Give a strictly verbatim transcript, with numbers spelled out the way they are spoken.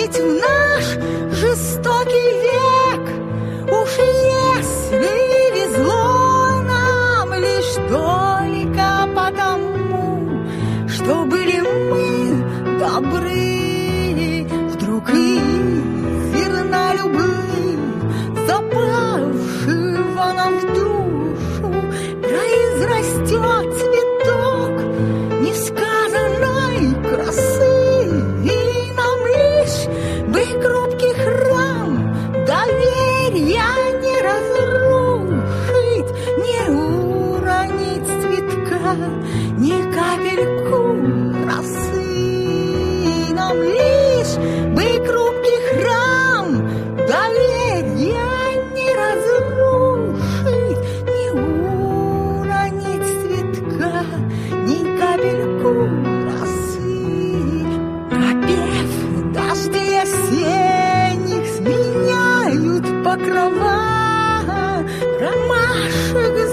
ведь в наш жестокий век уж если везло нам лишь только потому, что были мы добры, вдруг из зерна любви, запавшего нам в душу, произрастет цветок несказанной красы, и нам лишь бы хрупкий храм доверия не разрушить, не уронить цветка, ни капельку росы. Нам лишь бы хрупкий храм доверия не разрушить, не уронить цветка, ни капельку росы. Пропев дожди осенних, сменяют покрова ромашек